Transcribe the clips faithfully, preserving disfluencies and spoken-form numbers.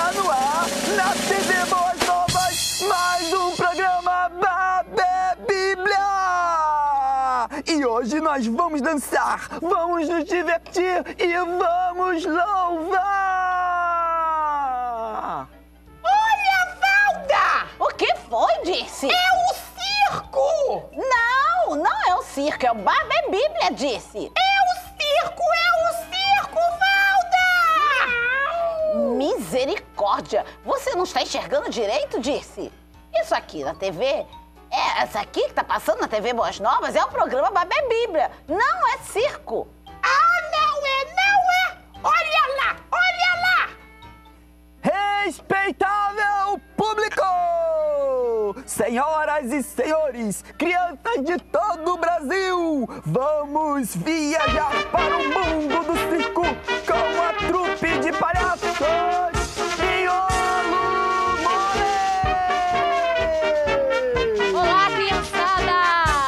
Está no ar, na T V Boas Novas, mais um programa Babé Bíblia! E hoje nós vamos dançar, vamos nos divertir e vamos louvar! Olha, Valda! O que foi, Dirce? É o circo! Não, não é o circo, é o Babé Bíblia, Dirce. É o circo, é o circo, Valda! Misericórdia! Você não está enxergando direito, Dirce? Isso aqui na T V, é essa aqui que está passando na T V Boas Novas, é o programa Babé Bíblia. Não é circo. Ah, não é, não é! Olha lá, olha lá! Respeitável público! Senhoras e senhores, crianças de todo o Brasil, vamos viajar para o mundo do circo com a trupe de palhaços Miolo Mole! Olá, criançada!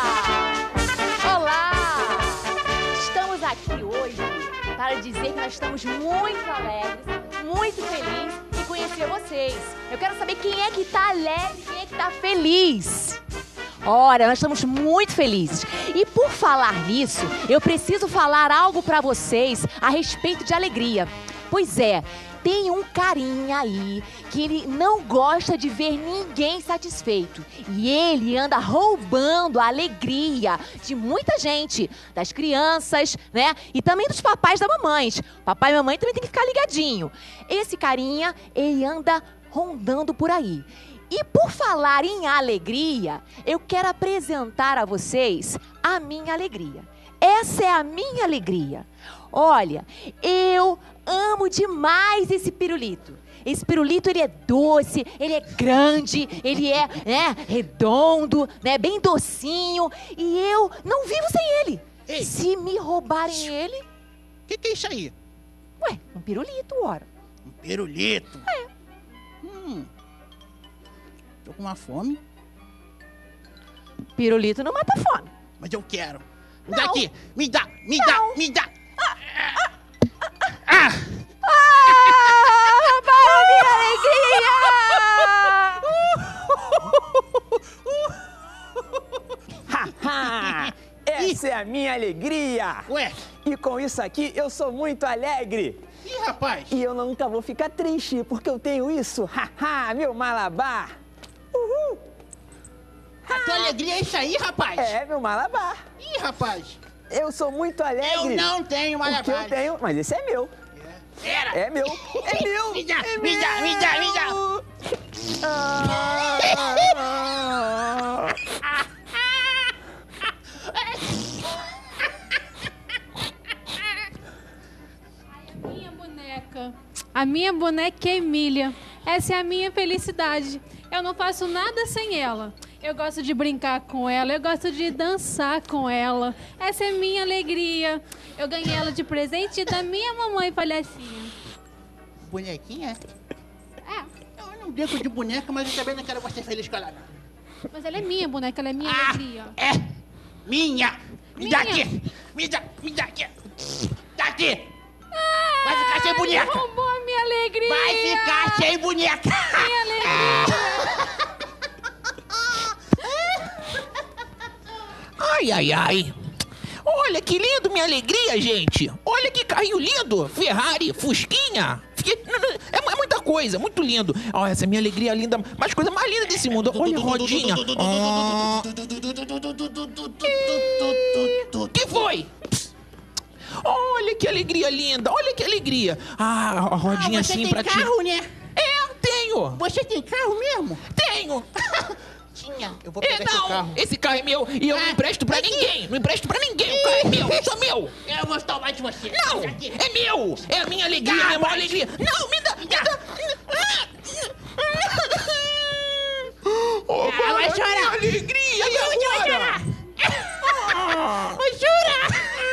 Olá! Estamos aqui hoje para dizer que nós estamos muito alegres, muito felizes em conhecer vocês. Eu quero saber quem é que está alegre, quem é que está feliz. Ora, nós estamos muito felizes. E por falar nisso, eu preciso falar algo para vocês a respeito de alegria. Pois é, tem um carinha aí que ele não gosta de ver ninguém satisfeito. E ele anda roubando a alegria de muita gente, das crianças, né? E também dos papais e das mamães. Papai e mamãe também tem que ficar ligadinho. Esse carinha, ele anda rondando por aí. E por falar em alegria, eu quero apresentar a vocês a minha alegria. Essa é a minha alegria. Olha, eu amo demais esse pirulito. Esse pirulito, ele é doce, ele é grande, ele é, né, redondo, né, bem docinho. E eu não vivo sem ele. Ei. Se me roubarem ele... O que, que é isso aí? Ué, um pirulito, ora. Um pirulito? É. Hum. Tô com uma fome, Pirulito não mata fome. mas eu quero. Me Não. dá aqui. Me dá, me Não. dá, me dá. Ah! Ah, para a minha alegria! Haha! Essa é a minha alegria! Ué, E com isso aqui eu sou muito alegre! ih, rapaz. E eu nunca vou ficar triste porque eu tenho isso! Haha! Meu malabar! Uhul! A tua alegria é isso aí, rapaz? É, meu malabar! Ih, rapaz. Eu sou muito Eu alegre! não tenho Porque malabar. eu tenho, mas esse é meu! Era. É meu! É meu! Me dá, é me dá, me dá, me dá. meu! Ah. Minha boneca. A minha boneca é Emília. Essa é a minha felicidade. Eu não faço nada sem ela. Eu gosto de brincar com ela, eu gosto de dançar com ela. Essa é minha alegria. Eu ganhei ela de presente da minha mamãe palhacinha. Bonequinha? É, Eu não brinco de boneca, mas eu também não quero você feliz com ela, não. mas ela é minha boneca, ela é minha Ah, alegria. é minha. Me dá Minha. aqui. Me dá, me dá aqui. Dá aqui. Vai ficar sem boneca. Roubou a minha alegria. Vai ficar sem boneca. Minha alegria. Ai, ai, ai. Olha que lindo, minha alegria, gente. Olha que carrinho lindo. Ferrari, Fusquinha. Fiquei... É, é muita coisa, muito lindo. Olha, essa é minha alegria linda. Mas coisa mais linda desse mundo. Olha a rodinha. Ah. Que foi? Olha que alegria linda. Olha que alegria. Ah, a rodinha Ah, você assim tem pra ti. carro, né? É, tenho. Você tem carro mesmo? Tenho. Tinha. Eu vou É, pegar esse não, carro. esse carro é meu e eu não Ah, empresto pra aqui. ninguém. Não empresto pra ninguém. O carro é meu, só meu. Eu vou tomar de você. Não, Aqui. é meu. É a minha alegria, Dá, minha maior vai. alegria. Não, me dá, me dá. Oh, Ah, vai chorar. minha alegria, e agora? Vai chorar.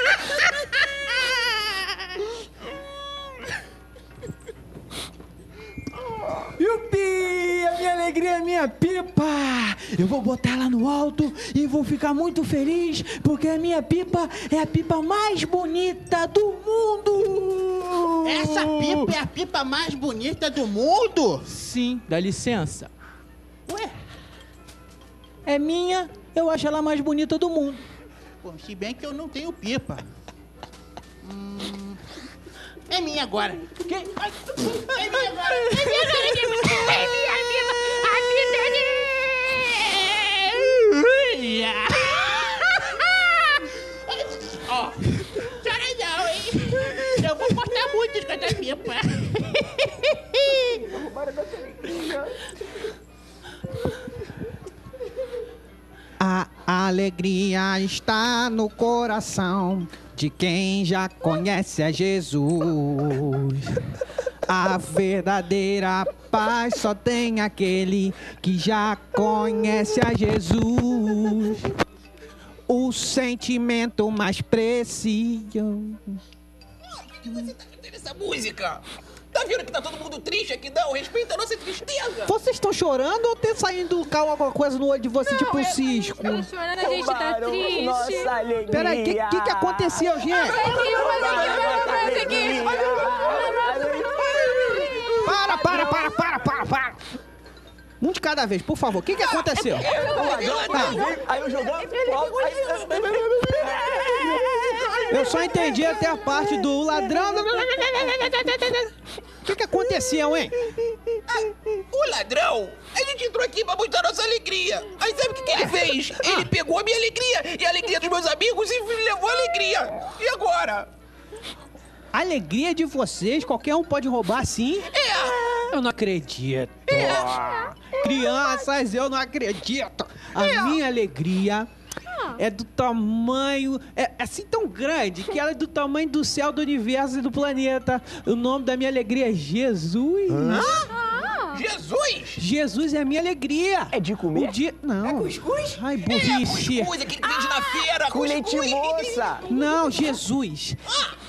Yupi! A minha alegria é minha pipa! Eu vou botar ela no alto e vou ficar muito feliz porque a minha pipa é a pipa mais bonita do mundo! É Essa pipa é a pipa mais bonita do mundo? Sim, dá licença. Ué, É minha, eu acho ela a mais bonita do mundo. pô, se bem que eu não tenho pipa. Hum, é minha agora. Que? É minha agora. É minha agora. É minha, é minha pipa. A pipa é minha. Ó, chora não, hein? Eu vou cortar muito com essa pipa. A alegria está no coração de quem já conhece a Jesus. A verdadeira paz só tem aquele que já conhece a Jesus. O sentimento mais precioso. Por que você tá cantando essa música? Tá vendo que tá todo mundo triste aqui? Não, respeita a nossa tristeza. Vocês estão chorando ou tem saindo cal alguma coisa no olho de vocês, tipo um cisco? Tá chorando, a gente tá Roubaram triste. nossa alegria. Peraí, o que, que que aconteceu, gente? Para, para, para, para, para, para. Um de cada vez, por favor. O que que aconteceu? Aí eu jogando. Eu só entendi até a parte do ladrão. O que que aconteceu, hein? O ladrão, a gente entrou aqui pra mostrar nossa alegria. Aí sabe o que, que ele fez? Ele pegou a minha alegria e a alegria dos meus amigos e levou a alegria. E agora? A alegria de vocês, qualquer um pode roubar assim? É. Eu não acredito. Crianças, eu não acredito. A minha alegria é do tamanho... É assim tão grande que ela é do tamanho do céu, do universo e do planeta. O nome da minha alegria é Jesus. Jesus? Jesus é a minha alegria. É de comer? O dia... Não. É cuscuz? Ai, É, burrice. cuscuz, aquele que vende na feira, Com leite cuscuz. moça. Não, Jesus.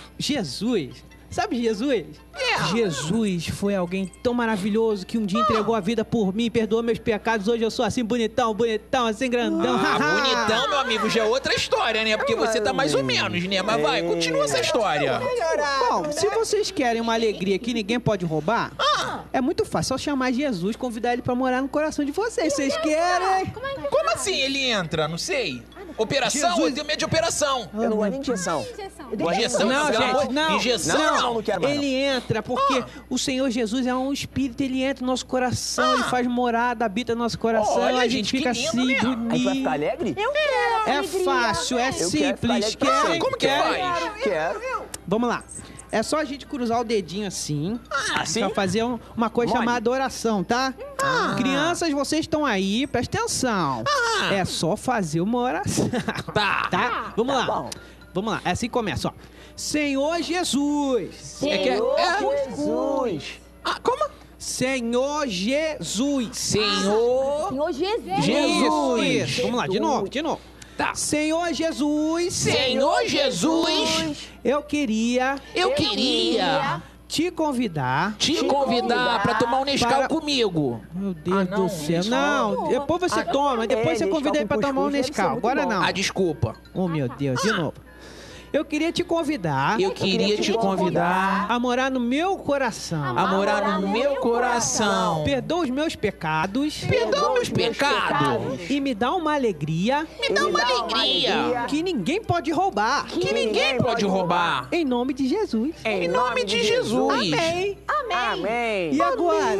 Jesus. Sabe Jesus? É. Jesus foi alguém tão maravilhoso que um dia entregou a vida por mim, perdoou meus pecados. Hoje eu sou assim bonitão, bonitão, assim grandão. Ah, bonitão, meu amigo, já é outra história, né? Porque você tá mais ou menos, né? Mas vai, continua essa história. Bom, se vocês querem uma alegria que ninguém pode roubar, é muito fácil. Só chamar Jesus, convidar ele pra morar no coração de vocês. Vocês querem? Como assim ele entra? Não sei. Operação? Jesus- Eu tenho medo de operação. Eu não gosto de injeção. Injeção? Não, pelo amor- gente, não. Injeção? Não, não, não quero mais. Ele entra porque o Senhor Jesus é um espírito, ele entra no nosso coração, ele faz morada, habita no nosso coração, Olha, a gente, gente, que fica lindo, assim, né? A gente vai bonito. ficar alegre? É fácil, é quero ficar simples. alegre pra Querem? sempre. Como que Querem? faz? Quero. Vamos lá. É só a gente cruzar o dedinho assim, Assim? pra fazer um- uma coisa Mole. chamada oração, tá? Crianças, vocês estão aí, presta atenção. É só fazer uma oração. Tá. Tá? Vamos Tá lá. bom. Vamos lá. É assim que começa, ó. Senhor Jesus. É que é- é- Jesus. Ah, como? Senhor Jesus. Senhor Senhor Jesus. Jesus. Isso. Vamos lá, de novo, de novo. Tá. Senhor Jesus. Senhor Jesus, Eu queria eu queria te convidar. te convidar pra tomar um Nescau Para- comigo. Meu Deus Ah, não, do céu. Nescau. Não, depois você toma, depois é, você convida Nescau ele pra com tomar um cuscuz deve ser Nescau. muito Agora bom. não. Ah, desculpa. Oh, meu Deus, de novo. Eu queria te convidar Eu queria te convidar a morar no meu coração. a morar no meu coração. Perdoa os meus pecados Perdoa meus pecados. e me dá uma alegria Me dá uma alegria que ninguém pode roubar. que ninguém pode roubar. Em nome de Jesus. Em nome de Jesus. Amém. Amém. E agora?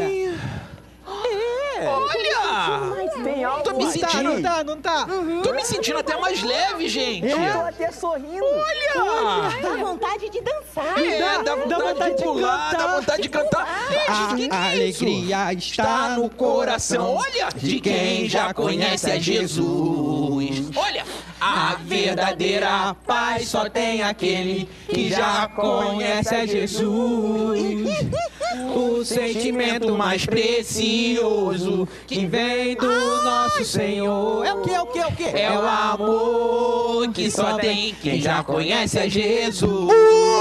Olha! Tem algo Tô me aqui. Tá, sentindo. não tá, não tá? Tô me sentindo até mais leve, gente. Eu tô até sorrindo. Olha! Dá vontade de dançar. É, dá- dá vontade, dá vontade de de pular, cantar. dá vontade de cantar. Gente, que que A é isso? alegria Está no coração, olha, de quem já conhece a Jesus. Olha, a verdadeira paz só tem aquele que já conhece a Jesus. O sentimento mais precioso que vem do nosso Senhor. É o que, é o que, é o que? É o amor que só tem quem já conhece a Jesus.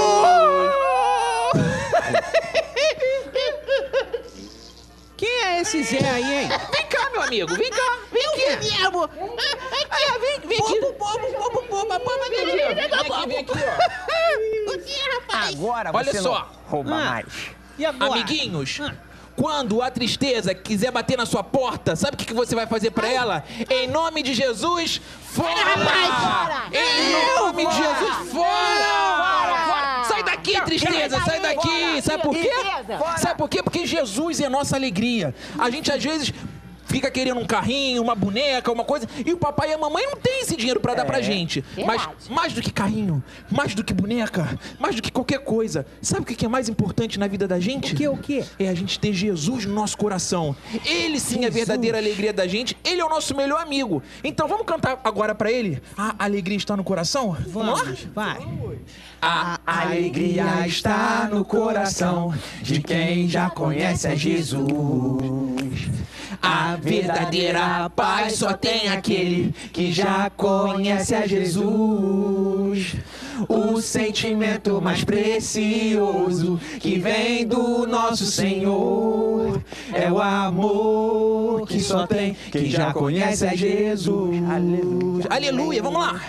Quem é esse Zé aí, hein? Vem cá, meu amigo, vem cá, vem aqui. Diabo! Vem, vem aqui. Bobo, bobo, bobo, bobo, bobo, Vem aqui, vem aqui, ó. Ih, rapaz. Agora Olha você só. não rouba Ah. mais. E agora? Amiguinhos, quando a tristeza quiser bater na sua porta, sabe o que que você vai fazer pra ela? Em nome de Jesus, fora! Fora! Em nome de Jesus, fora! Fora! Sai daqui, tristeza, sai daqui! Sabe por quê? Sabe por quê? Porque Jesus é nossa alegria. A gente, às vezes, fica querendo um carrinho, uma boneca, uma coisa, e o papai e a mamãe não tem esse dinheiro pra dar pra gente. Mas mais do que carrinho, mais do que boneca, mais do que qualquer coisa, sabe o que é mais importante na vida da gente? O quê, o quê? É a gente ter Jesus no nosso coração. Ele sim é a verdadeira alegria da gente. Ele é o nosso melhor amigo. Então vamos cantar agora pra ele? A alegria está no coração? Vamos lá? Vamos, vai. A Alegria está no coração de quem já conhece a Jesus. A verdadeira paz só tem aquele que já conhece a Jesus. O sentimento mais precioso que vem do nosso Senhor é o amor que só tem quem já conhece a Jesus. Aleluia. Aleluia, vamos lá.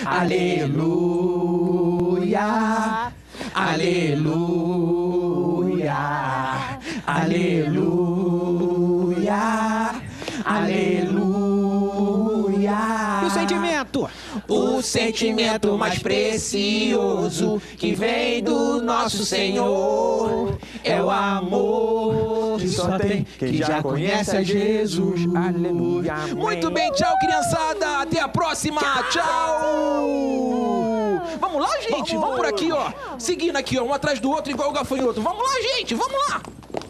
Aleluia. Aleluia. Aleluia. Aleluia. E o sentimento? O sentimento mais precioso que vem do nosso Senhor é o amor que só tem quem já conhece a Jesus. Aleluia. Muito bem, tchau, criançada. Até a próxima. Tchau. Vamos lá, gente. Vamos por aqui, ó. Seguindo aqui, ó, um atrás do outro, igual o gafanhoto. Vamos lá, gente. Vamos lá.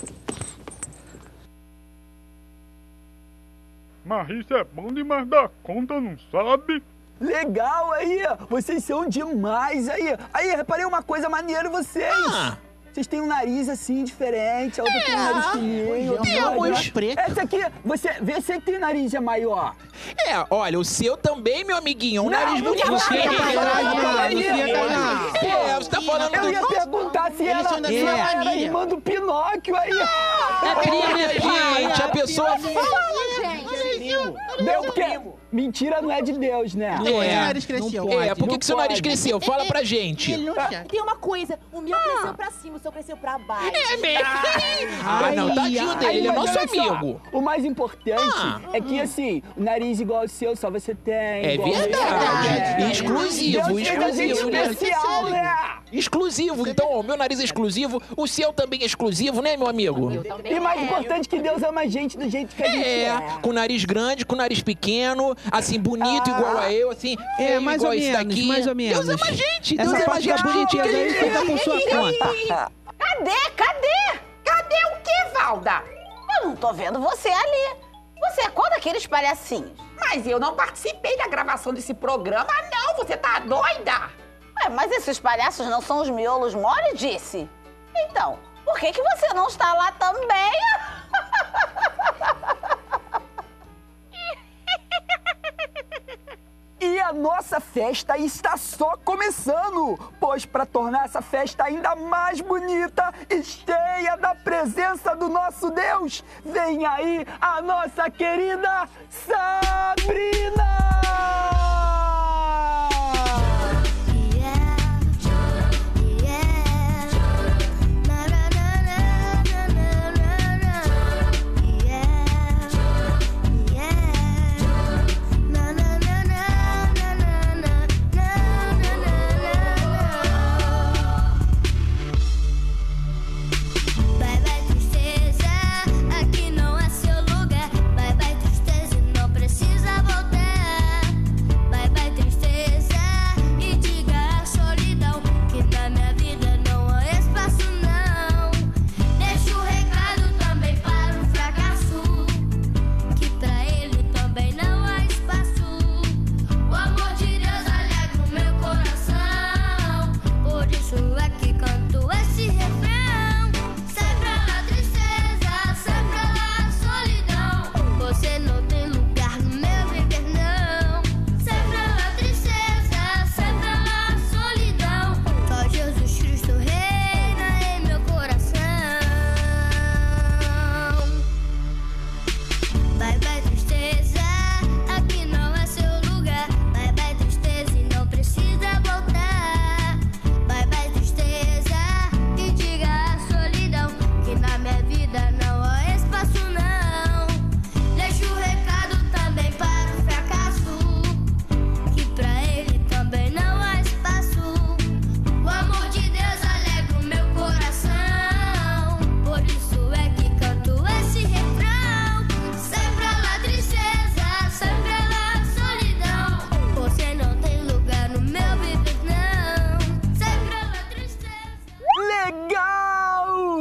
Mas isso é bom demais da conta, não sabe? Legal aí, vocês são demais aí. Aí, reparei uma coisa maneira em vocês. Ah. Vocês têm um nariz assim diferente, a outra tem um nariz fininho, outra tem um nariz maior. preto. Essa aqui, você, você que tem nariz é maior. É, olha, o seu também, meu amiguinho. Um nariz muito não, fininho. não, não, não, não. É, você tá falando Eu do... ia perguntar se ela, são da se sua ela era família. irmã do Pinóquio aí. É primo, é primo. Gente, a pessoa... Meu, porque mentira não é de Deus, né? Meu É. nariz cresceu. É, por que Não que seu nariz pode. cresceu? Fala pra gente. Ele não tinha. Tem uma coisa, o meu cresceu pra cima, o seu cresceu pra baixo. É mesmo? Ah, não, tadinho dele, ele é mas nosso olha só, amigo. o mais importante Ah. é que, assim, o nariz igual ao seu, só você tem. É igual ao verdade. meu. Exclusivo, Deus fez a gente exclusivo, né? especial, né? Exclusivo. Então, ó, o meu nariz é exclusivo, o seu também é exclusivo, né, meu amigo? E mais importante que Deus ama a gente do jeito que a gente é. É, com nariz grande, com nariz pequeno, assim, bonito Ah. igual a eu, assim, É, feio mais igual ou esse menos, daqui. mais ou menos. Deus ama a gente, Deus Essa ama a parte da gente. bonitinha aí fica por sua conta. Cadê? Cadê? Cadê o quê, Valda? Eu não tô vendo você ali. Você é qual daqueles palhacinhos? Mas eu não participei da gravação desse programa, não. Você tá doida? Ué, mas esses palhaços não são os miolos mole, disse? Então, por que que você não está lá também? E a nossa festa está só começando, pois para tornar essa festa ainda mais bonita e cheia da presença do nosso Deus, vem aí a nossa querida Sabrina! Bye bye tristeza, aqui não é seu lugar. Bye bye tristeza, não precisa voltar.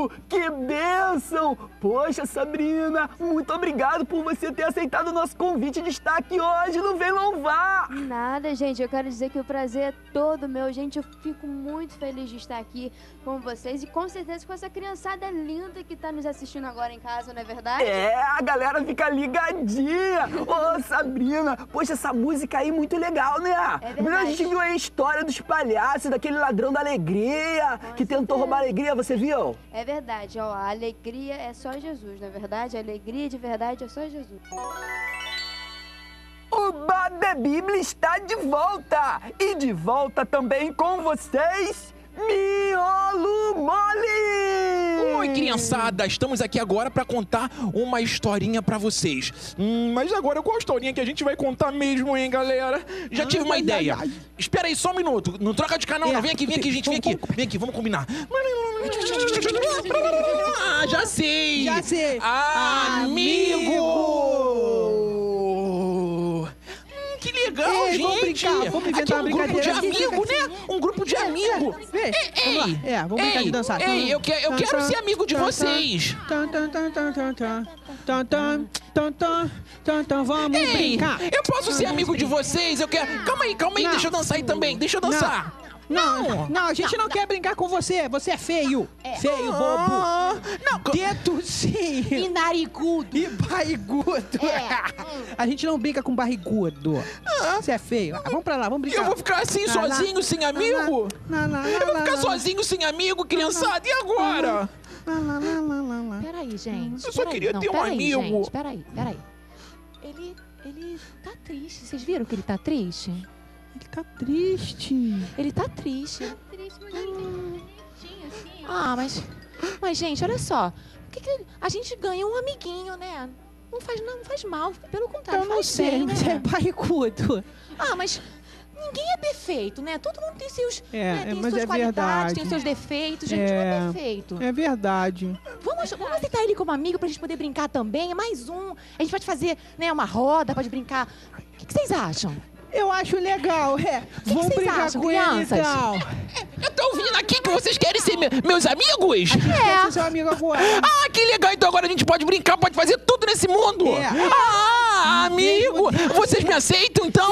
Uau! Que bênção! Poxa, Sabrina, muito obrigado por você ter aceitado o nosso convite de estar aqui hoje no Vem Louvar! Nada, gente. Eu quero dizer que o prazer é todo meu. Gente, eu fico muito feliz de estar aqui com vocês e com certeza com essa criançada linda que tá nos assistindo agora em casa, não é verdade? É, a galera fica ligadinha! Ô, Sabrina, poxa, essa música aí é muito legal, né? É verdade. A gente viu aí a história dos palhaços, daquele ladrão da alegria, que tentou roubar a alegria, você viu? É verdade, ó, a alegria é só Jesus, não é verdade? A alegria de verdade é só Jesus. O Babé Bíblia está de volta! E de volta também com vocês, Miolo Mole! Oi, criançada! Estamos aqui agora para contar uma historinha para vocês. Hum, mas agora qual historinha que a gente vai contar mesmo, hein, galera? Já tive uma ideia. Espera aí só um minuto. Não troca de canal, não. Vem aqui, vem aqui, gente. Vem aqui. Vem aqui, vamos combinar. Ah, já sei! Já sei! Amigo! Que legal, Ei, gente! vamos brincar, vamos inventar aqui uma um grupo de brincadeira. amigo, né? Um grupo de amigo. Ei, Ei, vamos lá. É, vamos brincar ei, de dançar. Ei, eu, que, eu quero ser amigo de vocês. Tan, tan, tan, tan, tan, tan, tan, tan, tan, tan, tan, tan, vamos Ei, brincar. eu posso ser amigo de vocês? Eu quero... Calma aí, calma aí, Não. deixa eu dançar aí também. Deixa eu dançar. Não, não, a gente não quer brincar com você. Você é feio. Feio, bobo. Ah, não, co- Teto sim. E narigudo. E barrigudo. A gente não brinca com barrigudo. Você é feio. Ah, vamos pra lá, vamos brincar. eu vou ficar assim, Não, não. sozinho, sem amigo? Não, não, não, Eu vou não, ficar não. sozinho, sem amigo, criançada. E agora? Lá, lá, lá, lá, lá, lá. Peraí, gente. Eu só peraí, queria não, ter um peraí, amigo. Gente, peraí, peraí. Ele, ele tá triste. Vocês viram que ele tá triste? Ele tá triste. Ele tá triste. Triste, mas ele tem bonitinho, assim. Ah, mas... Mas, gente, olha só. Por que que a gente ganha um amiguinho, né? Não faz, não faz mal. Pelo contrário, Eu não faz sei, bem, mas é né? barrigudo. Ah, mas... Ninguém é perfeito, né? Todo mundo tem seus, É, né, tem mas suas é qualidades, verdade. tem os seus defeitos. Gente, não é perfeito. É verdade. Vamos, vamos aceitar ele como amigo pra gente poder brincar também. É mais um. A gente pode fazer, né, uma roda, pode brincar. O que, que vocês acham? Eu acho legal, é. que Vamos vocês brincar acham, com ele crianças? então. Eu tô ouvindo aqui que vocês querem ser me- meus amigos? Quer ser seu amigo agora. Ah, que legal! Então agora a gente pode brincar, pode fazer tudo nesse mundo! É. Ah, amigo! Vocês me aceitam então?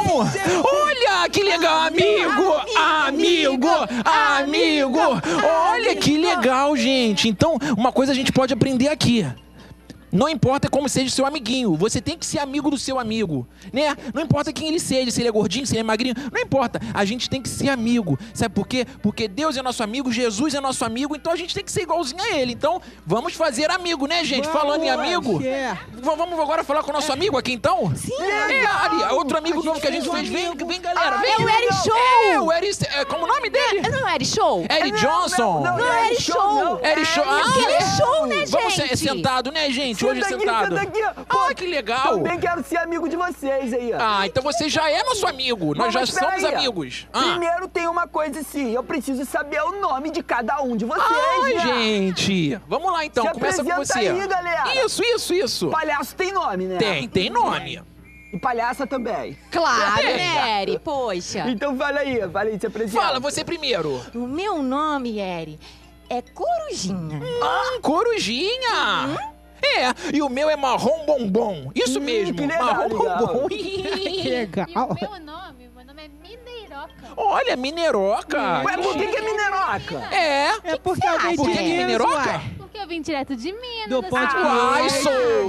Olha, que legal, amigo! Amigo! Amigo! Olha que legal, gente! Então, uma coisa a gente pode aprender aqui. Não importa como seja o seu amiguinho, você tem que ser amigo do seu amigo, né? Não importa quem ele seja, se ele é gordinho, se ele é magrinho, não importa. A gente tem que ser amigo, sabe por quê? Porque Deus é nosso amigo, Jesus é nosso amigo, então a gente tem que ser igualzinho a ele. Então, vamos fazer amigo, né, gente? Vamos, Falando em amigo, é. v- vamos agora falar com o nosso amigo aqui, então? Sim! É, Ari, outro amigo novo que a gente fez. Vem, vem, galera, vem! É o Eri Show! É, o Eri... É, como o nome dele? Não é Eri Show? Eri Johnson! não, Não é Eri Show! Eri Show! Ah, Aquele é. show, né, Vamos ser gente? sentado, né, gente? Hoje Senta aqui, sentado. senta aqui. Pô, Ah, que legal! Também quero ser amigo de vocês aí, ó. Ah, então você já é nosso amigo. Nós Mas já espera somos aí, ó. amigos. Ah. Primeiro tem uma coisa assim, eu preciso saber o nome de cada um de vocês, Ai, né? gente. Vamos lá, então. Se Começa com apresenta você. aí, galera. Isso, isso, isso. Palhaço tem nome, né? Tem, tem nome. E palhaça também. Claro, É. né, Eri? Poxa. Então fala aí, fala aí, se apresenta. Fala, você primeiro. O meu nome, Eri, é Corujinha. Ah, Corujinha. É, e o meu é Marrom Bombom. Isso mesmo, que legal, Marrom legal. Bombom. Que legal. E o meu nome, meu nome é Mineiroca. Olha, Mineroca. Ué, por que que é Mineroca? É. É porque alguém Por que de que é Minas, Mineroca? ué. Porque eu vim direto de Minas. Do da Ponte cidade. Uai, sou.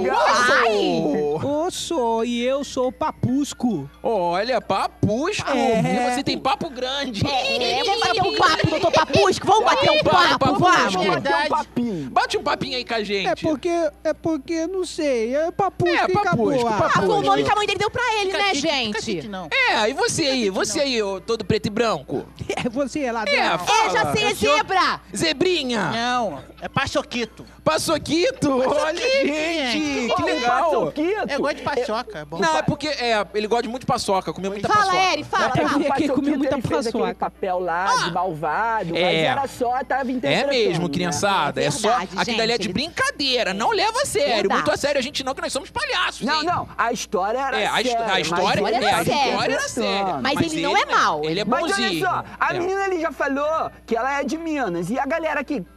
legal. Uai. Eu sou, e eu sou Papusco. Olha, papusco. É. E você tem papo grande. É, vamos bater um papo, doutor Papusco. Vamos bater um papo, Papo, vamos. papo. Tem um papinho. Bate um papinho aí com a gente. É porque, é porque, não sei, é Papusco É, e acabou. Papusco, ah. Ah, foi o Papusco. nome que a mãe dele deu pra ele, né, Fica gente? quente, não. É, e você aí? Você aí, ô, todo preto e branco? É você, ladrão. É, É, fala. já sei, é zebra. Zebrinha. Não, é paçoquito. Paçoquito. Olha, gente. Que Ó, legal. o paçoquito. Eu gosto de paçoca, é bom. Não, é porque é, ele gosta de muito paçoca, comer muita Fala, paçoca. Eri, fala, É, fala. eu vi aqui Paçoquito, comer muita ele fez aquele paçoca. papel lá de malvado, mas É. era só, tava É interpretando. mesmo, né? criançada. É, só. verdade, Aquilo ali é de gente. brincadeira. Não leva a sério. Verdade. Muito a sério a gente não, que nós somos palhaços. Não, hein? não, a história era É, a, his- séria. a história, mas é, ele a tava séria. história era séria. interpretando. Mas ele não é mau. Ele é Mas bonzinho. olha só, a É. menina ali já falou que ela é de Minas. E a galera aqui,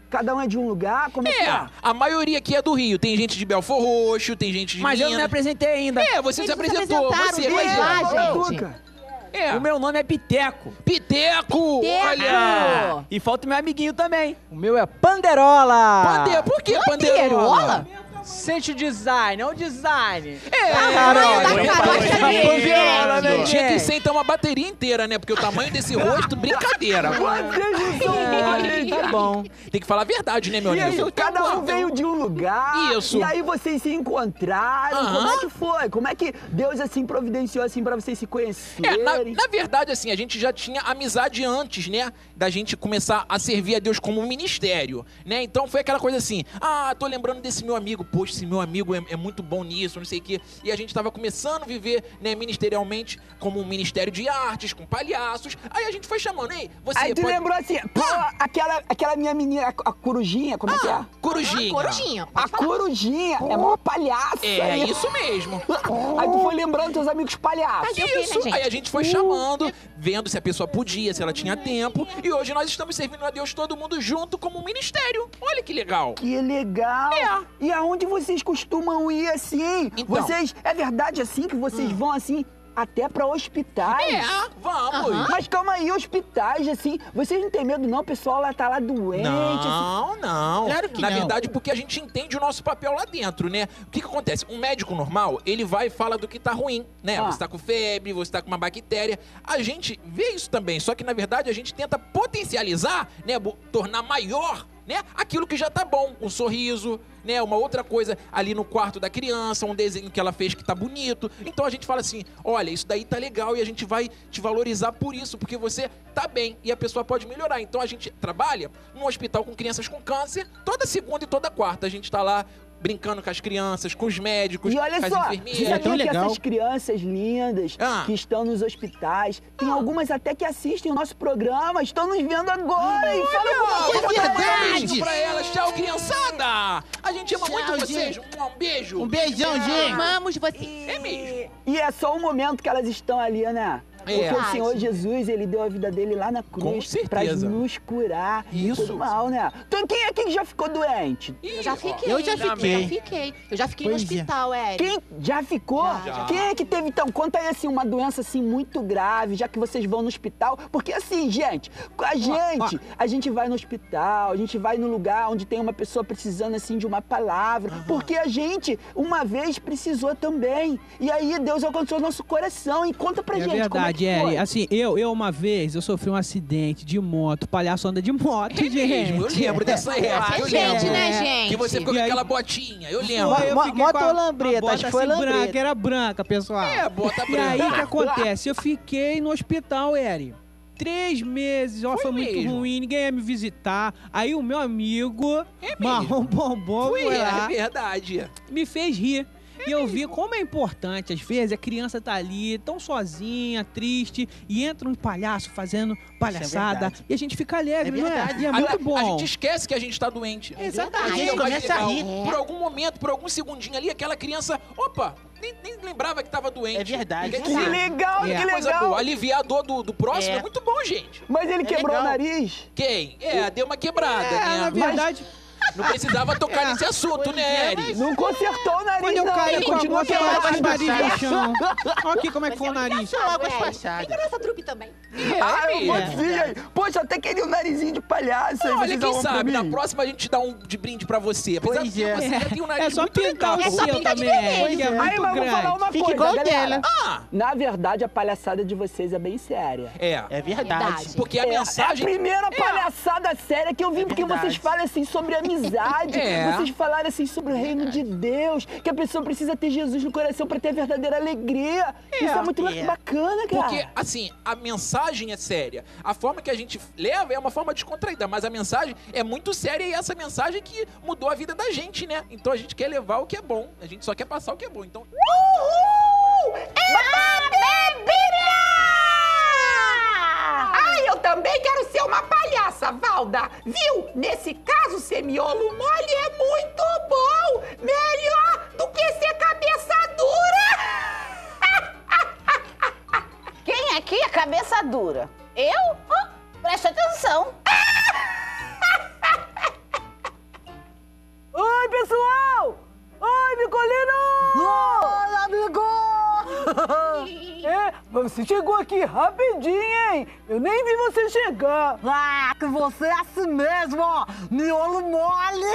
Cada um é de um lugar? Como é, que É, é? a maioria aqui é do Rio. Tem gente de Belfor Roxo, tem gente de Mas eu Minas. não me apresentei ainda. É, você se Eles se apresentou. apresentaram, Você, os dois mas lá, é. gente. É. O meu nome é Piteco. Piteco! Olha! Ah, e falta o meu amiguinho também. O meu é Panderola. Pande... Por que Panderola? Sente o design, é o design. É, Ah, Carol, tá, eu tá, falei, tá, tá, Panderola, né? gente? Tinha que ser então uma bateria inteira, né? Porque o tamanho desse rosto, brincadeira. Vocês são mole, Tá bom. Tem que falar a verdade, né, meu E amigo? aí, cada um veio de um lugar. Isso. E aí vocês se encontraram. Aham. Como é que foi? Como é que Deus assim providenciou assim pra vocês se É, conhecerem? na, na verdade, assim, a gente já tinha amizade antes, né? Da gente começar a servir a Deus como um ministério, né? Então foi aquela coisa assim, ah, tô lembrando desse meu amigo, poxa, esse meu amigo é, é muito bom nisso, não sei o quê. E a gente tava começando a viver, né, ministerialmente, como um ministério de artes, com palhaços. Aí a gente foi chamando, ei, você Aí tu pode... lembrou assim, pô, aquela, aquela minha menina, a, a Corujinha, como é que é? Corujinha. Ah, Corujinha. A Corujinha é mó palhaça. É, aí. isso mesmo. Aí tu foi lembrando teus amigos palhaços. Isso, aí a gente foi chamando, vendo se a pessoa podia, se ela tinha tempo. E hoje nós estamos servindo a Deus todo mundo junto como um ministério. Olha que legal. Que legal. É. E aonde vocês costumam ir assim? Então. Vocês, é verdade assim que vocês vão assim até pra hospitais? É, vamos. Mas calma aí, hospitais, assim, vocês não têm medo não? O pessoal lá tá lá doente, assim. Não, não. Claro que Na não. verdade, porque a gente entende o nosso papel lá dentro, né? O que que acontece? Um médico normal, ele vai e fala do que tá ruim, né? Ah. Você tá com febre, você tá com uma bactéria. A gente vê isso também, só que na verdade a gente tenta potencializar, né? bo- Tornar maior, né? Aquilo que já tá bom. Um sorriso, né? Uma outra coisa ali no quarto da criança, um desenho que ela fez que tá bonito. Então a gente fala assim, olha, isso daí tá legal e a gente vai te valorizar por isso, porque você tá bem e a pessoa pode melhorar. Então a gente trabalha num hospital com crianças com câncer, toda segunda e toda quarta. A gente tá lá brincando com as crianças, com os médicos, E olha com as só, você enfermeiras. É tão sabia que legal. essas crianças lindas Ah. que estão nos hospitais, tem algumas até que assistem o nosso programa, estão nos vendo agora e fala alguma coisa Olha, pra manda um elas. beijo pra elas. Tchau, criançada! A gente ama Tchau, muito vocês. gente. Um beijo. Um beijão, gente. Amamos você. É mesmo. E é só um momento que elas estão ali, né? Porque É. o Senhor Jesus, ele deu a vida dele lá na cruz Com pra certeza. nos curar de Isso. todo mal, né? Então quem aqui que já ficou doente? Eu já fiquei. Eu já fiquei. Eu já fiquei. Eu já fiquei no Pois é. hospital, Eric. Quem já ficou? Já. Quem é que teve, então? Conta aí, assim, uma doença, assim, muito grave, já que vocês vão no hospital. Porque, assim, gente, a gente, a gente vai no hospital, a gente vai no lugar onde tem uma pessoa precisando, assim, de uma palavra. Porque a gente, uma vez, precisou também. E aí, Deus alcançou nosso coração. E conta pra É gente, como é verdade, que foi? Eri. Assim, eu, eu uma vez, eu sofri um acidente de moto. O palhaço anda de moto, É gente. mesmo, eu lembro dessa época. Eu gente, lembro. né, gente? Que você ficou E com aí- aquela botinha, eu lembro. Foi, eu Mo- fiquei moto com a- ou lambreta? a bota Acho que foi assim lambreta. branca, era branca, pessoal. É, bota E aí, o branca. que acontece? Eu fiquei no hospital, Eri. Três meses, ó, Foi foi, muito mesmo. ruim, ninguém ia me visitar. Aí o meu amigo, É mesmo. Marrom Bombom, Foi, foi é lá, verdade. me fez rir. E eu vi como é importante, às vezes, a criança tá ali, tão sozinha, triste, e entra um palhaço fazendo palhaçada, verdade. e a gente fica alegre, É não é? verdade. E é A- muito a, bom. a gente esquece que a gente tá doente. Exatamente. A gente A gente começa a legal. rir. Por algum momento, por algum segundinho ali, aquela criança, opa, nem, nem lembrava que tava doente. É verdade. Quer Que dizer, legal, É. que coisa legal. boa. Aliviar a dor do, do próximo é. É. muito bom, gente. Mas ele É quebrou legal. o nariz. Quem? É, deu uma quebrada, É, na né? verdade, Não precisava tocar nesse assunto, né, Eri? Não consertou o nariz, quando eu não. caí Ele com a continua moto, eu bati o quebrado. nariz no chão. Olha aqui como é que foi o nariz. São águas Tem passadas. da nossa trupe também. Ah, eu É. vou sim, aí. Poxa, eu até queria um narizinho de palhaço. aí Olha, vocês quem dão um pra sabe, mim. na próxima a gente dá um de brinde pra você. Apesar Pois de é. você já tem um nariz É só muito pintar legal. o seu também, que é Aí, muito mas vou falar grande. uma Fica coisa, igual galera. dela. Ah, Na verdade, a palhaçada de vocês é bem séria. é. É verdade. Verdade. Porque a É, mensagem... é a primeira palhaçada séria que eu vi, porque verdade. vocês falam assim sobre amizade, É. vocês falaram assim sobre o reino de Deus, que a pessoa precisa ter Jesus no coração pra ter a verdadeira alegria. Isso é muito É. bacana, cara. Porque, assim, a mensagem é séria. A forma que a gente leva é uma forma descontraída, mas a mensagem é muito séria e essa mensagem que mudou a vida da gente, né? Então a gente quer levar o que é bom. A gente só quer passar o que é bom. Então, Uhul! É Bíblia! Ai, eu também quero ser uma palhaça, Valda. Viu? Nesse caso, ser miolo mole é muito bom. Melhor do que ser cabeça dura. Quem aqui é cabeça dura? Eu? Hã? Presta atenção. É, você chegou aqui rapidinho, hein? Eu nem vi você chegar. Ah, que você é assim mesmo, ó. Miolo mole.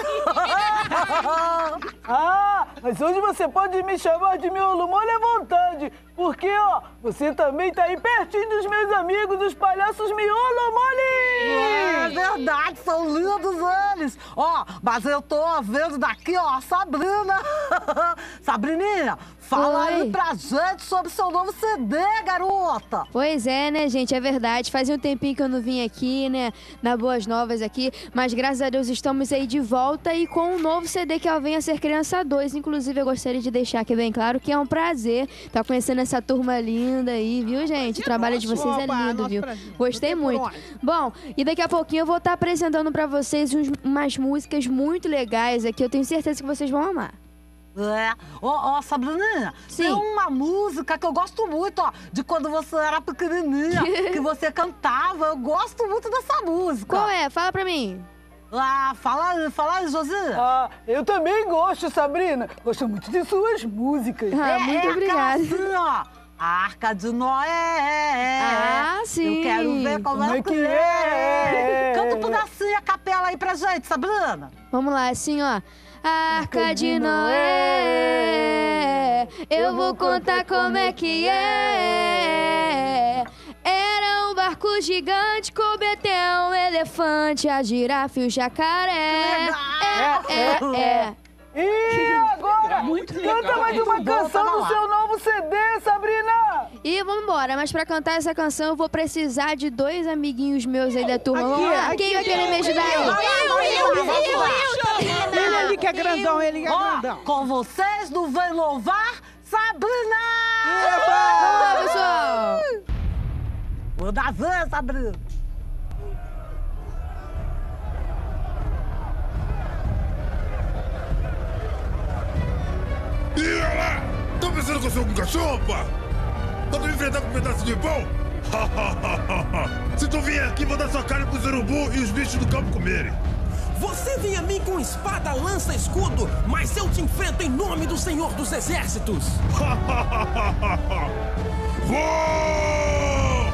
Ah, mas hoje você pode me chamar de miolo mole à vontade. Porque, ó, você também tá aí pertinho dos meus amigos, os palhaços miolo mole. É verdade, são lindos eles. Ó, mas eu tô vendo daqui, ó, a Sabrina. Sabrininha, fala Oi. aí pra gente sobre seu novo C D, garota. Pois é, né, gente? É verdade. Fazia um tempinho que eu não vim aqui, né? Na Boas Novas aqui. Mas graças a Deus estamos aí de volta e com um novo C D que é o Venha Ser Criança dois. Inclusive, eu gostaria de deixar aqui bem claro que é um prazer estar conhecendo essa turma linda aí, viu, gente? O trabalho de vocês é lindo, viu? Gostei muito. Bom, e daqui a pouquinho eu vou estar apresentando pra vocês uns- umas músicas muito legais aqui. Eu tenho certeza que vocês vão amar. É. Ó, ó, Sabrininha, tem uma música que eu gosto muito, ó, de quando você era pequenininha, que você cantava. Eu gosto muito dessa música. Qual é? Fala pra mim. Ah, fala aí, fala aí, Josinha. Ah, eu também gosto, Sabrina. Gosto muito de suas músicas. Ah, muito é obrigada. Assim, ó, a Arca de Noé. Ah, sim. Eu quero ver como, Como é é que que é. é? Canta um pedacinho a capela aí pra gente, Sabrina. Vamos lá, assim, ó. Arca de Noé, eu vou contar como é que é. Era um barco gigante com o betão, um elefante, a girafa e o jacaré. É, é, é. E agora, Muito legal, canta mais muito uma bom, canção tava do lá. seu novo C D, Sabrina. E vamos embora, mas pra cantar essa canção eu vou precisar de dois amiguinhos meus aí da turma. Vamos lá, aqui, quem vai querer me ajudar aí? Ele ali que é grandão, ele que é Ó, grandão. com vocês do Vem Louvar, Sabrina! Vamos lá, pessoal! Manda ver, Sabrina. E olha lá! Tá pensando que eu sou um cachorro, pá? Tá me enfrentar com um pedaço de pão? Se tu vier aqui, vou dar sua cara pros urubu e os bichos do campo comerem. Você vem a mim com espada, lança, escudo, mas eu te enfrento em nome do Senhor dos Exércitos. Vou!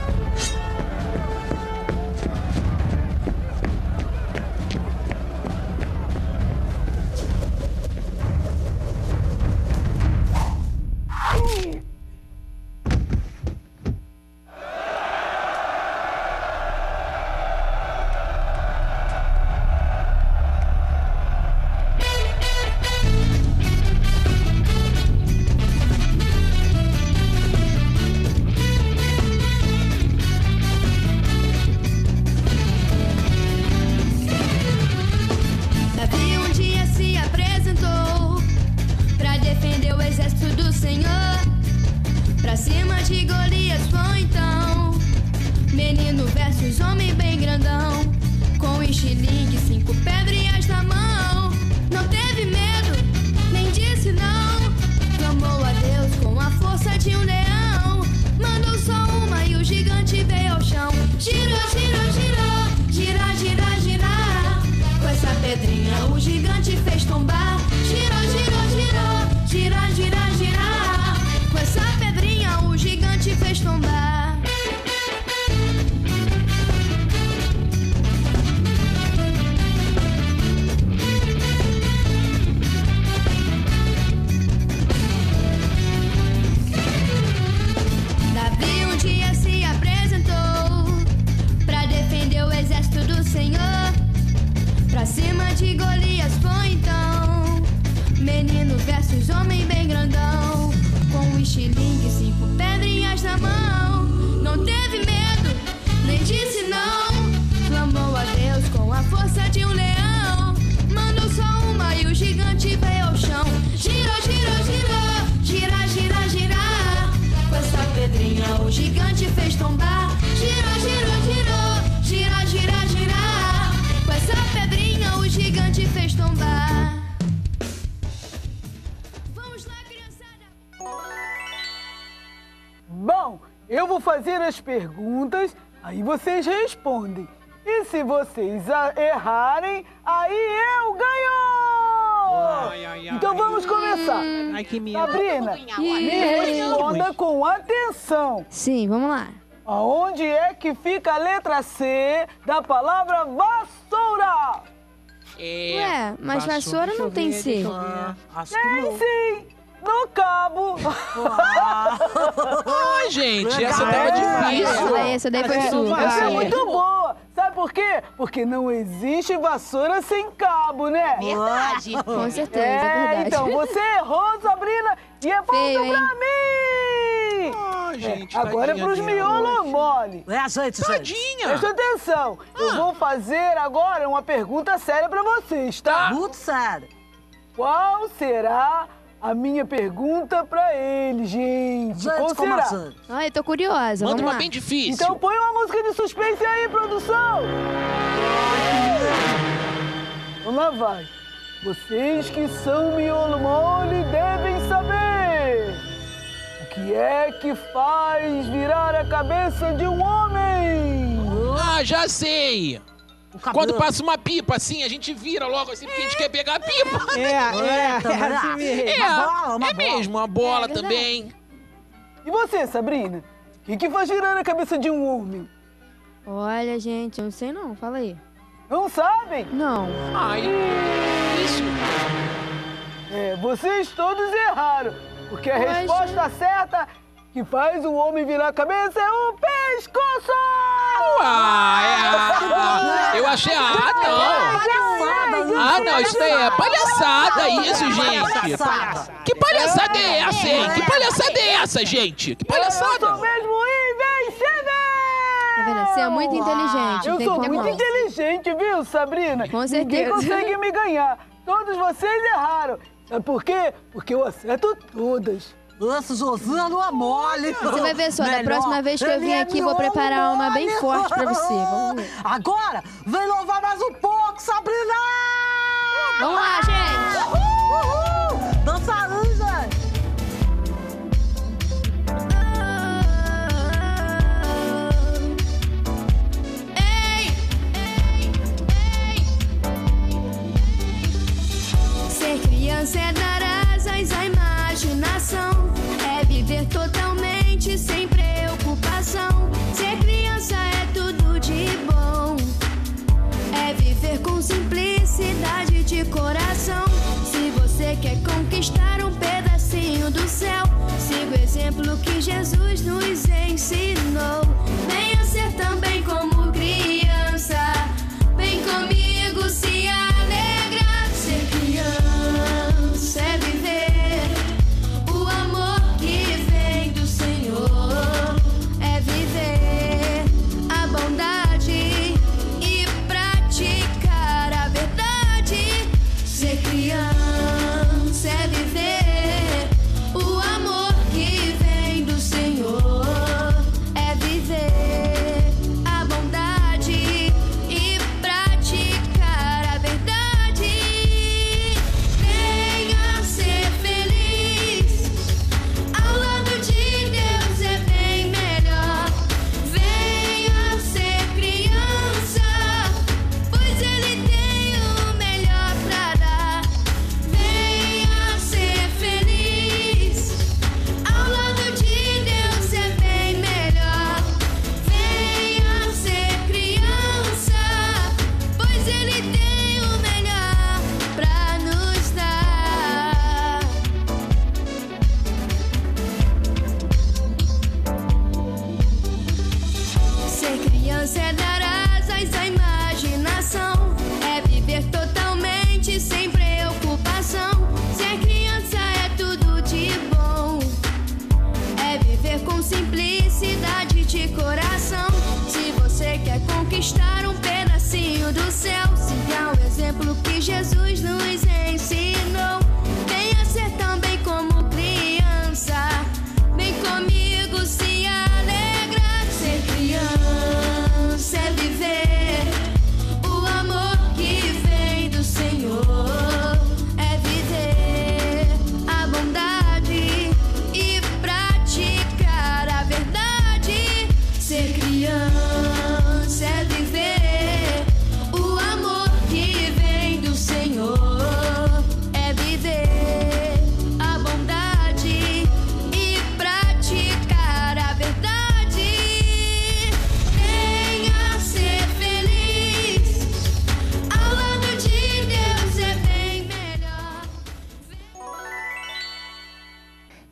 Davi um dia se apresentou pra defender o exército do Senhor. Pra cima de Golias foi então menino versus homem bem grandão, com estilingue, cinco pedrinhas na mão. Não teve medo, nem disse não. Clamou a Deus com a força de um leão. Mandou só uma e o gigante veio ao chão. Girou, girou, girou, gira, gira, girar. Com essa pedrinha o gigante fez tombar. Girou, girou, girou, gira, gira, girar. Com essa pedrinha o gigante fez tombar. Davi um dia se apresentou pra defender o exército do Senhor. Pra cima de Golias foi então menino versus homem bem grandão, com um estilingue, cinco pedrinhas na mão. Não teve medo, nem disse não. Clamou a Deus com a força de um leão. Mandou só uma e o gigante veio ao chão. Girou, girou, girou, gira, gira, girar. Com essa pedrinha o gigante fez tombar. Girou, girou, girou, gira, gira, girar. Com essa pedrinha o gigante fez tombar. Vamos lá, criançada. Bom, eu vou fazer as perguntas, aí vocês respondem. E se vocês a- errarem, aí eu ganho! Ai, ai, ai. Então vamos começar. Ai, que medo. Sabrina, me responda com atenção. Sim, vamos lá. Aonde é que fica a letra C da palavra vassoura? É, Ué, mas vassoura, vassoura não tem C. Tem sim! No cabo! Ai, gente, essa tava difícil. Essa, essa daí foi sua. Essa é muito boa! Sabe por quê? Porque não existe vassoura sem cabo, né? Verdade. Com certeza, é, é verdade. Então, você errou, Sabrina, e é ponto Feio, pra hein? mim! Ah, gente, é, agora é pros miolos mole. É a gente, Tadinha. Presta atenção, ah. eu vou fazer agora uma pergunta séria pra vocês, tá? Muito séria. Qual será a minha pergunta pra ele, gente? Gente, Qual será? Assim? Ai, eu tô curiosa, Manda vamos uma lá. bem difícil. Então põe uma música de suspense aí, produção! Vamos lá, vai. Vocês que são miolo mole devem saber o que é que faz virar a cabeça de um homem. Ah, já sei. Quando passa uma pipa assim, a gente vira logo assim, porque a gente quer pegar a pipa. É, é, é assim mesmo. É, uma bola, uma é bola. mesmo, uma bola É também. E você, Sabrina? O que, que faz virar a cabeça de um homem? Olha, gente, eu não sei não, fala aí. Não sabem? Não. Ai, isso. É, vocês todos erraram, porque a Poxa. resposta certa que faz o homem virar a cabeça é o pescoço! Ah, é. Eu achei. Ah, não. Ah, não, isso daí é palhaçada, isso, gente. Que palhaçada é essa, hein? Que palhaçada é essa, gente? Que palhaçada. Eu sou mesmo invencível! É verdade, você é muito inteligente. Eu não tem sou como muito não. inteligente, viu, Sabrina? Com Ninguém certeza. consegue me ganhar. Todos vocês erraram. Sabe por quê? Porque eu acerto todas. Nossa, Josana não é mole. Você vai ver só, da Melhor. próxima vez que eu Ele vim é aqui, vou miolo preparar uma bem mole. forte pra você. Vamos ver. Agora, vem louvar mais um pouco, Sabrina! Vamos lá, gente! Uhul! Uhul! Dança aí, gente! Ser criança é dar asas à imaginação, é viver totalmente sem preocupação. Ser criança é tudo de bom, é viver com simplicidade de coração. Se você quer conquistar um pedacinho do céu, siga o exemplo que Jesus nos ensinou. Venha ser também como criança, vem comigo se alegrar. Ser criança é viver o amor que vem do Senhor, é viver a bondade e praticar a verdade. Ser criança é viver o amor que vem do Senhor, é viver a bondade e praticar a verdade. Venha ser feliz, ao lado de Deus é bem melhor. Venha ser criança, pois Ele tem o melhor pra dar.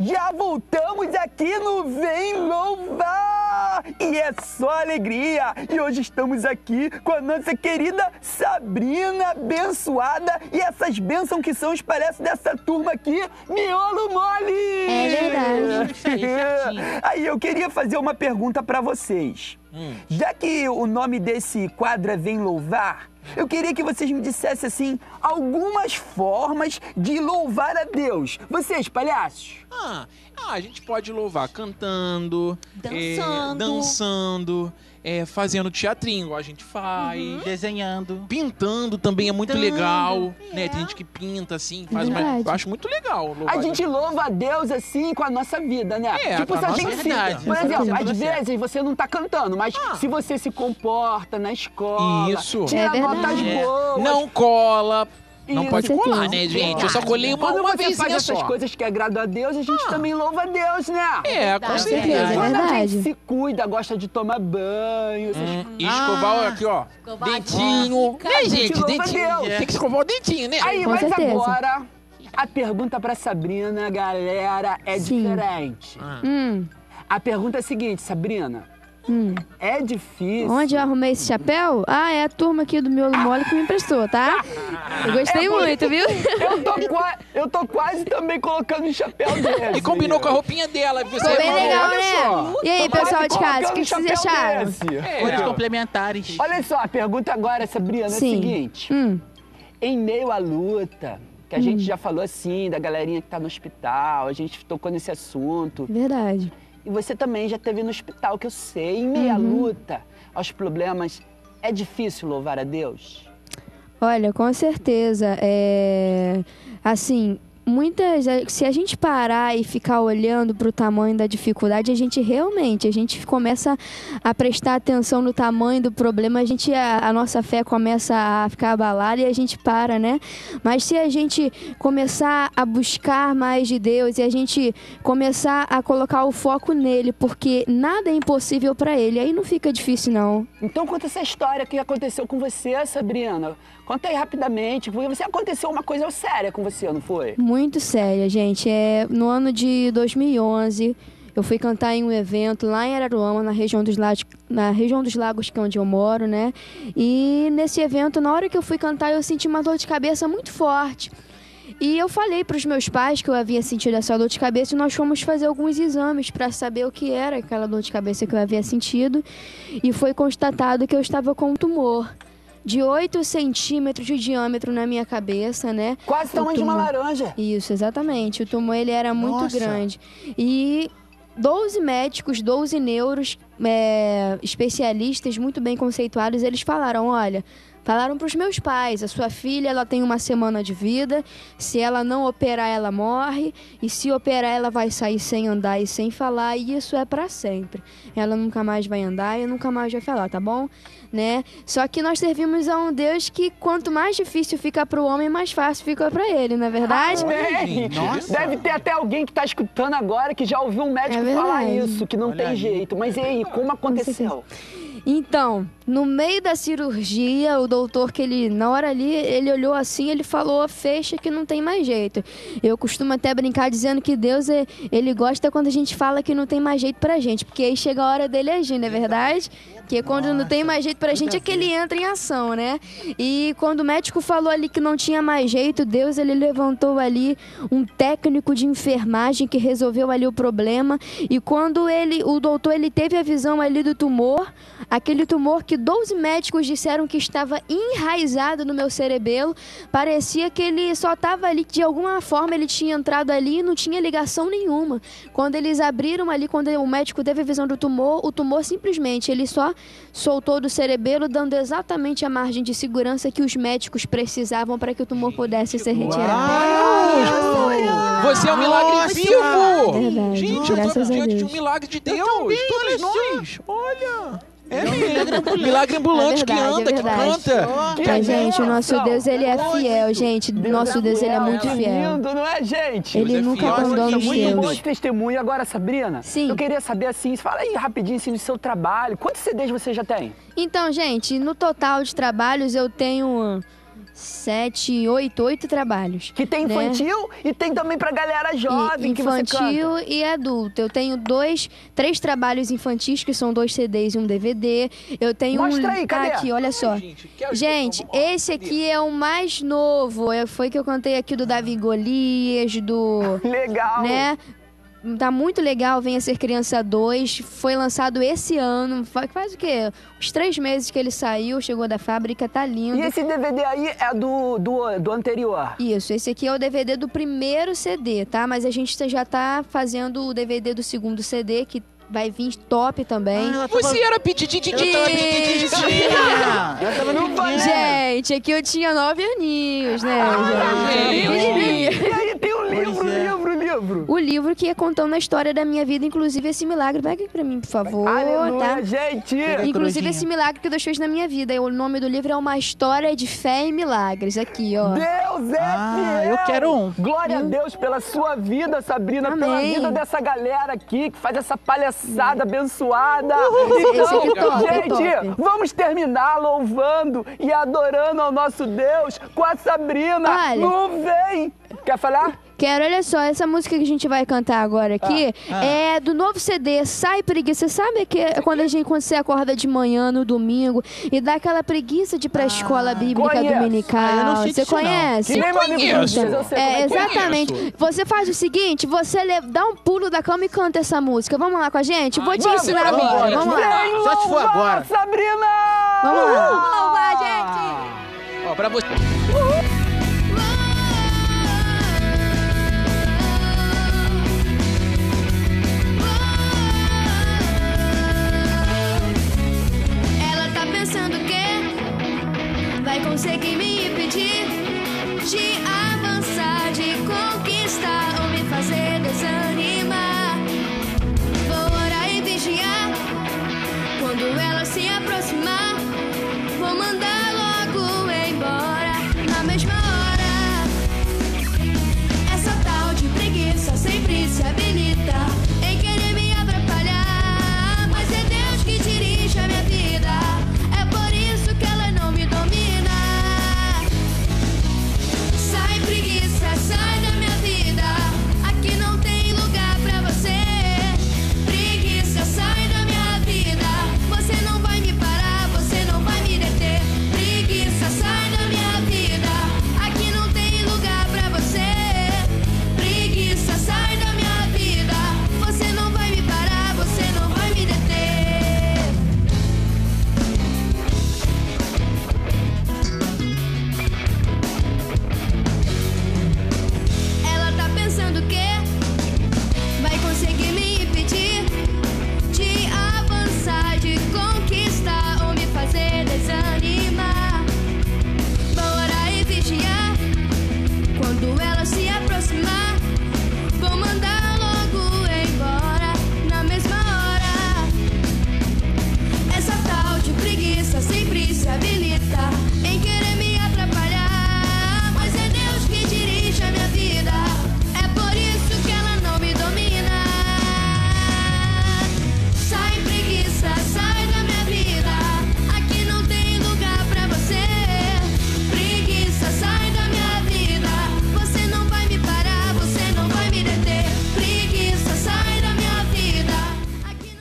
Já voltamos aqui no Vem Louvar! E é só alegria! E hoje estamos aqui com a nossa querida Sabrina abençoada e essas bênçãos que são os palhaços dessa turma aqui, Miolo Mole! É verdade. Aí eu queria fazer uma pergunta pra vocês. Hum. Já que o nome desse quadro é Vem Louvar, eu queria que vocês me dissessem, assim, algumas formas de louvar a Deus. Vocês, palhaços? Ah, a gente pode louvar cantando, dançando, é, dançando é, fazendo teatrinho, igual a gente faz. Uhum. Desenhando. Pintando também é muito Pintando, legal, é. né? Tem gente que pinta, assim, faz uma... Eu acho muito legal louvar A gente Deus. louva a Deus, assim, com a nossa vida, né? É, tipo, com a se a nossa gente verdade. se... Por exemplo, às Você. vezes você não tá cantando, mas Ah. se você se comporta na escola, Isso. tira É notas É. boas... Não cola. Não Isso. pode Com colar, certeza. né, gente? Eu só colei uma, Quando uma você vezinha faz essas só. coisas que agradam a Deus, a gente também louva a Deus, né? É, com Com certeza, certeza. é Quando a verdade. gente se cuida, gosta de tomar banho, essas Hum, coisas. e escovar aqui, ó, Escovar dentinho. a Né, A gente gente? louva Dentinho. Deus. Tem que escovar o dentinho, né? Aí, Com mas certeza. agora, a pergunta pra Sabrina, galera, é Sim. diferente. Ah. Hum, A pergunta é a seguinte, Sabrina. hum. É difícil. Onde eu arrumei esse chapéu? Ah, é a turma aqui do Miolo Mole que me emprestou, tá? Eu gostei É por- muito, viu? Eu tô, qua- eu tô quase também colocando o chapéu dele. E combinou com a roupinha dela. Você Ficou bem falou, legal, olha né? só. E aí, Tô quase pessoal de casa, o colocando que, que vocês chapéu acharam? desse. É. Cores complementares. Olha só, a pergunta agora, Sabrina, é Sim. a seguinte. Hum, Em meio à luta, que a gente já falou assim, da galerinha que tá no hospital, a gente tocou nesse assunto. verdade. E você também já esteve no hospital, que eu sei. Em meio à Uhum. luta, aos problemas, é difícil louvar a Deus? Olha, com certeza. É... Assim, muitas... Se a gente parar e ficar olhando para o tamanho da dificuldade, a gente realmente, a gente começa a prestar atenção no tamanho do problema, a, gente, a, a nossa fé começa a ficar abalada e a gente para, né? Mas se a gente começar a buscar mais de Deus e a gente começar a colocar o foco nele, porque nada é impossível para ele, aí não fica difícil, não. Então conta essa história que aconteceu com você, Sabrina. Conta aí rapidamente, porque você aconteceu uma coisa séria com você, não foi? Muito séria, gente. É, no ano de dois mil e onze, eu fui cantar em um evento lá em Araruama, na região dos Lagos, na região dos Lagos, que é onde eu moro, né? E nesse evento, na hora que eu fui cantar, eu senti uma dor de cabeça muito forte. E eu falei para os meus pais que eu havia sentido essa dor de cabeça e nós fomos fazer alguns exames para saber o que era aquela dor de cabeça que eu havia sentido. E foi constatado que eu estava com um tumor de oito centímetros de diâmetro na minha cabeça, né? Quase o tamanho de uma laranja. Isso, exatamente. O tumor, ele era muito Nossa. grande. E doze médicos, doze neuros, é, especialistas muito bem conceituados, eles falaram, olha... Falaram para os meus pais, a sua filha ela tem uma semana de vida, se ela não operar ela morre, e se operar ela vai sair sem andar e sem falar, e isso é para sempre. Ela nunca mais vai andar e nunca mais vai falar, tá bom? Né? Só que nós servimos a um Deus que quanto mais difícil fica para o homem, mais fácil fica para ele, não é verdade? Amém. Deve ter até alguém que está escutando agora que já ouviu um médico É falar verdade. isso, que não Olha tem aí. jeito. Mas e aí, como aconteceu? Então, no meio da cirurgia, o doutor que ele, na hora ali, ele olhou assim, ele falou, fecha que não tem mais jeito. Eu costumo até brincar dizendo que Deus, é- ele gosta quando a gente fala que não tem mais jeito pra gente, porque aí chega a hora dele agir, não é verdade? Que quando não tem mais jeito pra gente é que ele entra em ação, né? E quando o médico falou ali que não tinha mais jeito, Deus, ele levantou ali um técnico de enfermagem que resolveu ali o problema. E quando ele, o doutor, ele teve a visão ali do tumor, aquele tumor que doze médicos disseram que estava enraizado no meu cerebelo, parecia que ele só estava ali, que de alguma forma ele tinha entrado ali e não tinha ligação nenhuma. Quando eles abriram ali, quando o médico teve a visão do tumor, o tumor simplesmente, ele só soltou do cerebelo, dando exatamente a margem de segurança que os médicos precisavam para que o tumor pudesse ser retirado. Você é um milagre Nossa! vivo! Verdade, Gente, eu graças tô a diante de Deus. um milagre de Deus. também, Todos olha só. nós. Olha. É um mesmo. milagre ambulante. Milagre ambulante É verdade, que anda, é que verdade. canta. Que Mas, gente, o nosso bênção! Deus, ele é fiel, gente. Nosso Deus, ele é muito Que fiel. lindo, não é, gente? Ele Deus é nunca fiel. abandona Nossa, os que Muito bom seus. esse testemunho. Agora, Sabrina, Sim. eu queria saber assim, fala aí rapidinho assim, do seu trabalho. Quantos C Ds você já tem? Então, gente, no total de trabalhos eu tenho sete, oito, oito trabalhos. Que tem infantil, né? E tem também pra galera jovem e, que você canta. Infantil e adulto. Eu tenho dois, três trabalhos infantis, que são dois C Ds e um D V D. Eu tenho Mostra um... aí, cadê? Aqui, olha só. Ai, gente, gente esse aqui é o mais novo. Foi que eu cantei aqui do Davi Golias, do... Legal! Né? Tá muito legal, Venha Ser Criança dois. Foi lançado esse ano. Faz, faz o quê? Uns três meses que ele saiu, chegou da fábrica, tá lindo. E esse D V D aí é do, do, do anterior? Isso, esse aqui é o D V D do primeiro C D, tá? Mas a gente já tá fazendo o D V D do segundo C D, que vai vir top também. Ah, tava... Você era pititititinha. Ela tava no banheiro. Gente, aqui eu tinha nove aninhos, né? Ah, gente. E aí tem o livro, o é. livro, o livro. O livro que é contando a história da minha vida, inclusive esse milagre. Pega aqui pra mim, por favor. Aleluia, tá? gente. Inclusive esse milagre que Deus fez na minha vida. O nome do livro é Uma História de Fé e Milagres. Aqui, ó. Deus é Ah, fiel. eu quero um. Glória a Deus pela sua vida, Sabrina. Amém. Pela vida dessa galera aqui que faz essa palhaçada abençoada. Esse Então, aqui é top, gente, é top. vamos terminar louvando e adorando ao nosso Deus com a Sabrina. Olha. Não vem. Quer falar? Quero, olha só, essa música que a gente vai cantar agora aqui Ah, ah. é do novo C D, Sai Preguiça. Sabe que é quando a gente, quando você acorda de manhã no domingo e dá aquela preguiça de ir pra escola bíblica conheço. dominical? Ah, eu não sei Você disso, não. conhece? Que nem meu amigo conheço. Francisco, eu sei como É, é que é. exatamente. Você faz o seguinte, você le- dá um pulo da cama e canta essa música. Vamos lá com a gente? Vou te Vamos, ensinar a vamos, vídeo. Vamos lá. Vem Só se for louvar, agora. Sabrina! Vamos lá. Uh! Vamos louvar, gente. Ó, pra você. Ela tá pensando que vai conseguir me impedir de avançar, de conquistar ou me fazer desanimar. Vou orar e vigiar. Quando ela se aproximar, vou mandar logo embora na mesma hora. Essa tal de preguiça sempre se habilita em querer me atrapalhar, mas é Deus que dirige a minha vida. É por isso que ela não me domina. Sai preguiça, sai da minha vida. Aqui não tem lugar pra você. Preguiça, sai da minha vida. Você não vai me parar, você não vai me deter. Preguiça, sai da minha vida. Aqui não tem lugar pra você. Preguiça, sai da minha vida. Você não vai me parar, você não vai me deter. Ela tá pensando que vai conseguir me impedir de avançar, de conquistar ou me fazer desanimar. Vou orar e vigiar. Quando ela se aproximar, vou mandar logo embora na mesma hora. Essa tal de preguiça sempre se habilita em querer me atrapalhar, mas é Deus que dirige a minha vida. É por isso que ela não me domina. Sai preguiça, sai da minha vida. Aqui não tem lugar pra você. Preguiça, sai da minha vida. Você não vai me parar, você não vai me deter. Preguiça, sai da minha vida. Aqui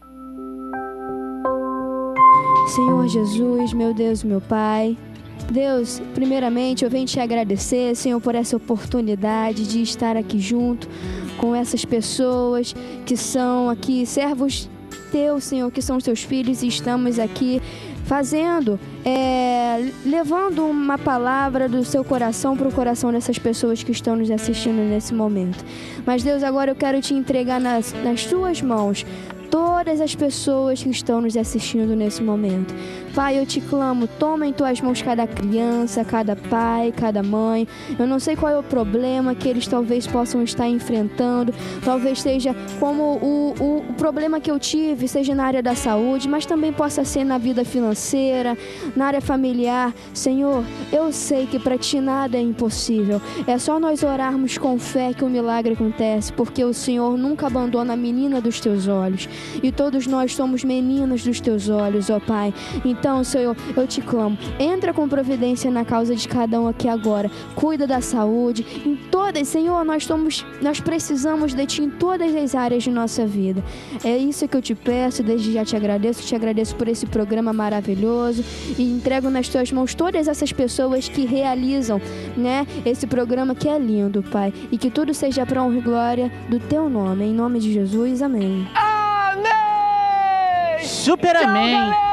não... Senhor Jesus, meu Deus, meu Pai. Deus, primeiramente eu venho te agradecer, Senhor, por essa oportunidade de estar aqui junto com essas pessoas que são aqui servos teus, Senhor, que são os teus filhos, e estamos aqui fazendo, é, levando uma palavra do seu coração para o coração dessas pessoas que estão nos assistindo nesse momento. Mas Deus, agora eu quero te entregar nas, nas tuas mãos todas as pessoas que estão nos assistindo nesse momento. Pai, eu te clamo, toma em tuas mãos cada criança, cada pai, cada mãe. Eu não sei qual é o problema que eles talvez possam estar enfrentando. Talvez seja como o, o, o problema que eu tive, seja na área da saúde, mas também possa ser na vida financeira, na área familiar. Senhor, eu sei que para ti nada é impossível. É só nós orarmos com fé que o milagre acontece, porque o Senhor nunca abandona a menina dos teus olhos. E todos nós somos meninos dos teus olhos, ó Pai. Então, Senhor, eu te clamo, entra com providência na causa de cada um aqui agora. Cuida da saúde, em todas, Senhor, nós somos, nós precisamos de Ti em todas as áreas de nossa vida. É isso que eu te peço, desde já te agradeço, te agradeço por esse programa maravilhoso e entrego nas Tuas mãos todas essas pessoas que realizam, né, esse programa que é lindo, Pai. E que tudo seja para honra e glória do Teu nome. Em nome de Jesus, amém. Amém! Super Tchau, amém! galera!